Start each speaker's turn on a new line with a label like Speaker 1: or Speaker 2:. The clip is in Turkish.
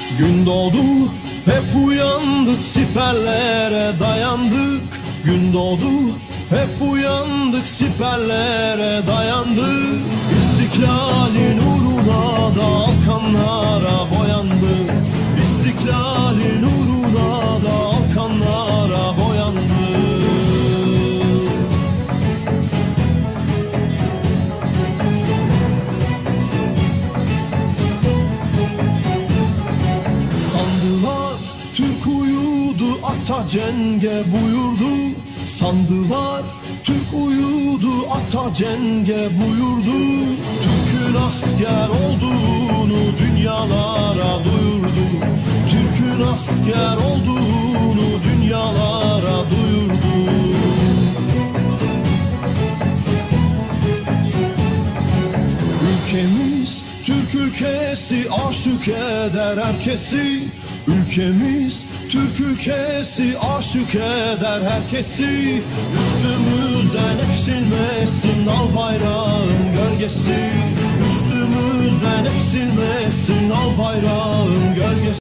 Speaker 1: Gün doğdu, hep uyandık, siperlere dayandık. Gün doğdu, hep uyandık, siperlere dayandık. İstiklalin uğruna da kanlara boyandık. İstiklalin uğruna da kanlara boyandık. Sandılar Türk uyudu, ata cenge buyurdu. Sandılar Türk uyudu, ata cenge buyurdu. Türk'ün asker olduğunu dünyalara duyurdu. Türk'ün asker olduğunu dünyalara duyurdu. Ülkemiz Türk ülkesi, aşık eder herkesi. Ülkemiz Türk ülkesi, aşık eder herkesi. Üstümüzden eksilmesin al bayrağın gölgesi. Üstümüzden eksilmesin al bayrağın gölgesi.